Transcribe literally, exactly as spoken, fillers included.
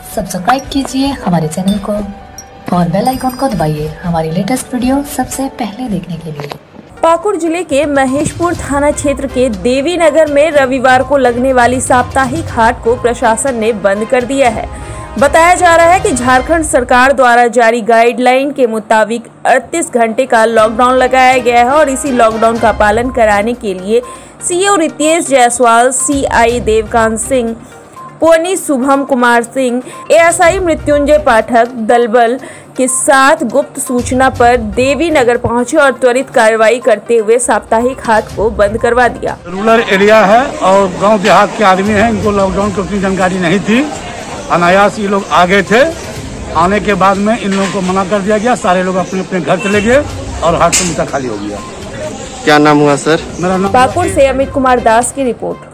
Subscribe कीजिए हमारे channel को और बेल आइकन को दबाइए हमारी लेटेस्ट वीडियो सबसे पहले देखने के लिए। पाकुड़ जिले के महेशपुर थाना क्षेत्र के देवी नगर में रविवार को लगने वाली साप्ताहिक हाट को प्रशासन ने बंद कर दिया है। बताया जा रहा है कि झारखंड सरकार द्वारा जारी गाइडलाइन के मुताबिक अड़तीस घंटे का लॉकडाउन लगाया गया है और इसी लॉकडाउन का पालन कराने के लिए सीओ रितेश जायसवाल, सीआई देवकांत सिंह, पोनी शुभम कुमार सिंह, एएसआई मृत्युंजय पाठक दलबल के साथ गुप्त सूचना पर देवी नगर पहुंचे और त्वरित कार्रवाई करते हुए साप्ताहिक हाट को बंद करवा दिया। रूरल एरिया है और गांव देहात के आदमी हैं, इनको लॉकडाउन की उतनी जानकारी नहीं थी। अनायास ये लोग आ गए थे। आने के बाद में इन लोगों को मना कर दिया गया। सारे लोग अपने अपने घर चले गए और हाट का मुद्दा खाली हो गया। क्या नाम हुआ सर? मेरा नाम पाकुड़ से अमित कुमार दास की रिपोर्ट।